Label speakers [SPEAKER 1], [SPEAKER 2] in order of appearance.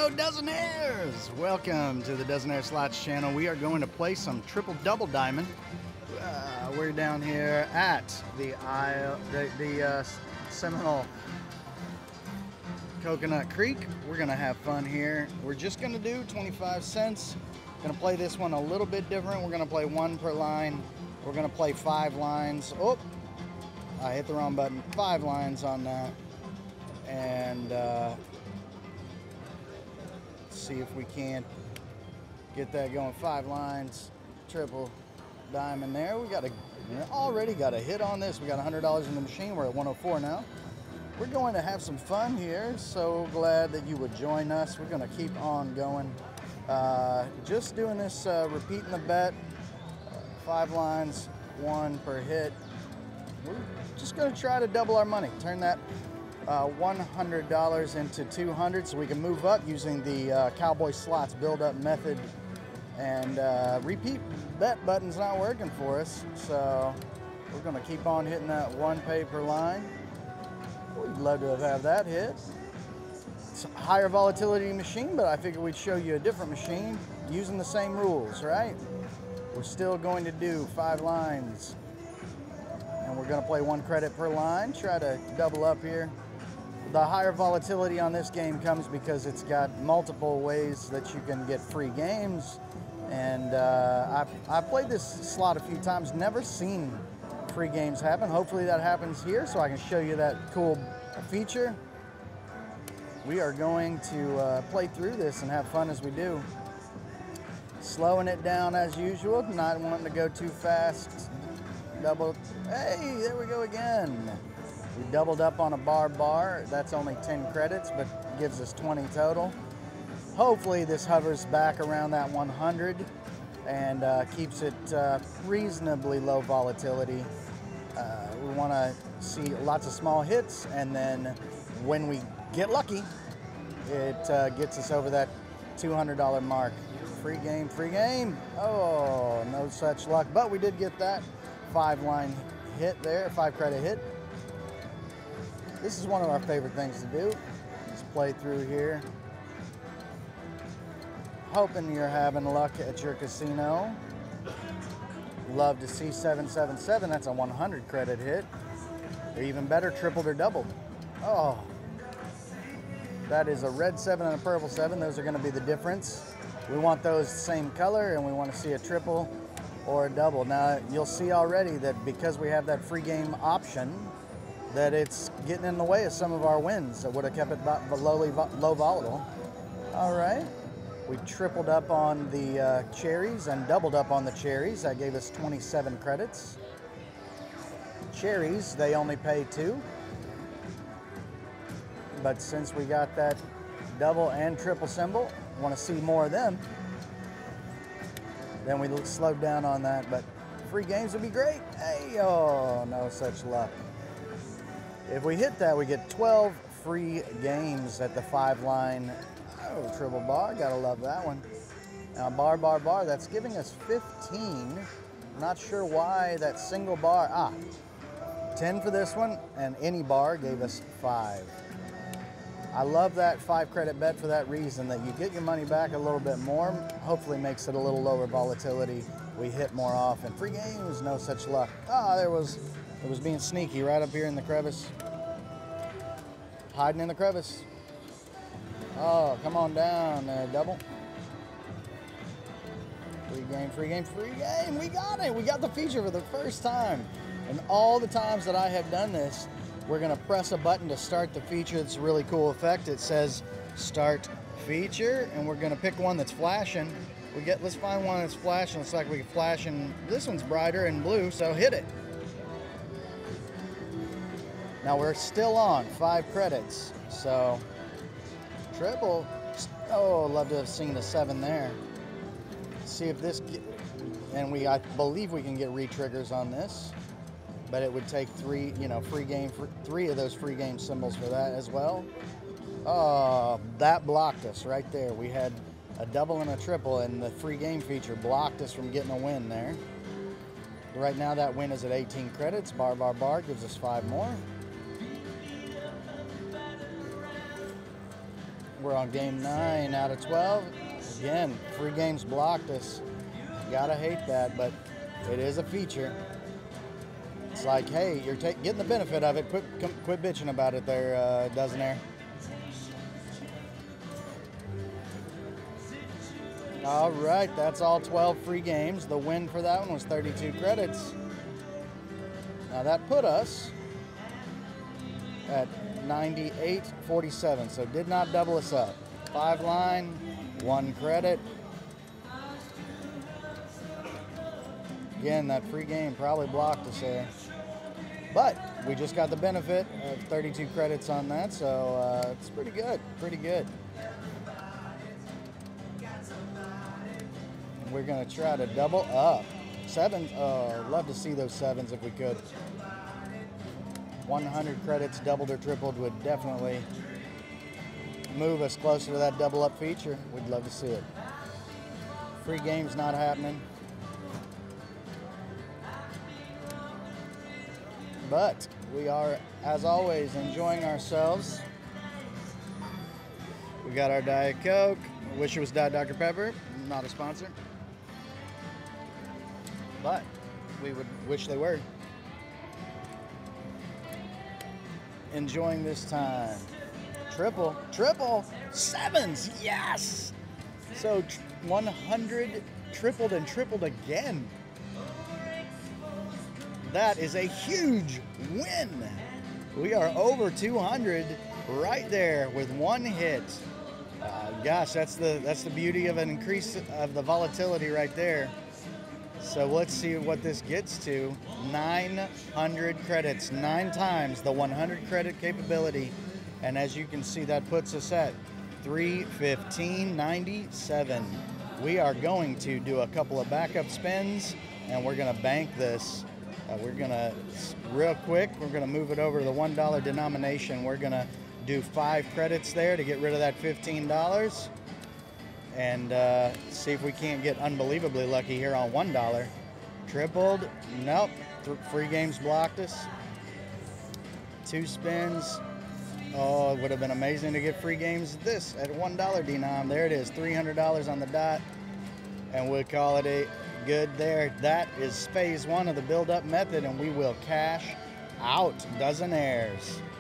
[SPEAKER 1] Hello, Dozenaires! Welcome to the Dozenaires Slot Channel. We are going to play some triple double diamond. We're down here at the Seminole Coconut Creek. We're gonna have fun here. We're just gonna do 25 cents. Gonna play this one a little bit different. We're gonna play one per line. We're gonna play 5 lines. Oh, I hit the wrong button. 5 lines on that. And see if we can't get that going. 5 lines, triple diamond there. We already got a hit on this. We got $100 in the machine. We're at 104 now. We're going to have some fun here. So glad that you would join us. We're going to keep on going. Just doing this, repeating the bet. 5 lines, 1 per hit. We're just going to try to double our money. Turn that $100 into $200 so we can move up using the cowboy slots build-up method. And repeat bet button's not working for us, so we're going to keep on hitting that 1 pay per line. We'd love to have that hit. It's a higher volatility machine, but I figured we'd show you a different machine using the same rules, right? We're still going to do 5 lines, and we're going to play 1 credit per line, try to double up here. The higher volatility on this game comes because it's got multiple ways that you can get free games. And I've played this slot a few times, never seen free games happen. Hopefully that happens here so I can show you that cool feature. We are going to play through this and have fun as we do. Slowing it down as usual, not wanting to go too fast. Double, hey, there we go again. We doubled up on a bar. That's only 10 credits, but gives us 20 total. Hopefully this hovers back around that 100 and keeps it reasonably low volatility. We want to see lots of small hits, and then when we get lucky, it gets us over that $200 mark. Free game, free game. Oh, no such luck, but we did get that 5 line hit there, 5 credit hit. This is one of our favorite things to do. Just play through here. Hoping you're having luck at your casino. Love to see 777. That's a 100 credit hit. Or even better, tripled or doubled. Oh, that is a red 7 and a purple 7. Those are going to be the difference. We want those same color, and we want to see a triple or a double. Now, you'll see already that because we have that free game option, that it's getting in the way of some of our wins that would have kept it low volatile. All right, we tripled up on the cherries and doubled up on the cherries. That gave us 27 credits. Cherries, they only pay 2. But since we got that double and triple symbol, want to see more of them. Then we slowed down on that, but free games would be great. Hey, oh, no such luck. If we hit that, we get 12 free games at the 5 line. Oh, triple bar, gotta love that one. Now bar, that's giving us 15. Not sure why that single bar, 10 for this one, and any bar gave us 5. I love that 5 credit bet for that reason, that you get your money back a little bit more, hopefully makes it a little lower volatility. We hit more often. Free games, no such luck. It was being sneaky right up here in the crevice. Hiding in the crevice. Oh, come on down, double. Free game, free game, free game. We got it. We got the feature for the first time. And all the times that I have done this, we're going to press a button to start the feature. It's a really cool effect. It says start feature, and we're going to pick one that's flashing. Let's find one that's flashing. Looks like we can flash, and this one's brighter and blue, so hit it. Now we're still on 5 credits, so triple. Oh, love to have seen a 7 there. See if this, and I believe we can get re-triggers on this, but it would take 3, free game, 3 of those free game symbols for that as well. Oh, that blocked us right there. We had a double and a triple, and the free game feature blocked us from getting a win there. Right now that win is at 18 credits. Bar gives us 5 more. We're on game 9 out of 12. Again, free games blocked us. Gotta hate that, but it is a feature. It's like, hey, you're getting the benefit of it. Quit bitching about it there, Dozenaire. All right, that's all 12 free games. The win for that one was 32 credits. Now that put us at 98.47, so did not double us up. 5 line, 1 credit. Again, that free game probably blocked us there. But we just got the benefit of 32 credits on that, so it's pretty good, pretty good. We're gonna try to double up. 7s, love to see those 7s if we could. 100 credits doubled or tripled would definitely move us closer to that double up feature. We'd love to see it. Free game's not happening. But we are, as always, enjoying ourselves. We got our Diet Coke. Wish it was Diet Dr. Pepper. Not a sponsor. But we would wish they were. Enjoying this time. Triple, 7s, yes! So 100 tripled and tripled again. That is a huge win. We are over 200 right there with 1 hit. Gosh, that's the beauty of an increase of the volatility right there. So let's see what this gets to. 900 credits, 9 times the 100 credit capability. And as you can see, that puts us at 315.97. We are going to do a couple of backup spins, and we're gonna bank this. We're gonna, real quick, we're gonna move it over to the $1 denomination. We're gonna do 5 credits there to get rid of that $15. And see if we can't get unbelievably lucky here on $1. Tripled, nope, free games blocked us. 2 spins, oh, it would have been amazing to get free games this at $1 denom. There it is, $300 on the dot, and we'll call it a good there. That is phase 1 of the build-up method, and we will cash out Dozenaires.